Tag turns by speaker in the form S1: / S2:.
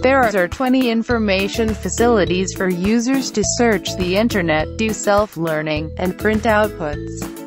S1: There are 20 information facilities for users to search the internet, do self-learning, and print outputs.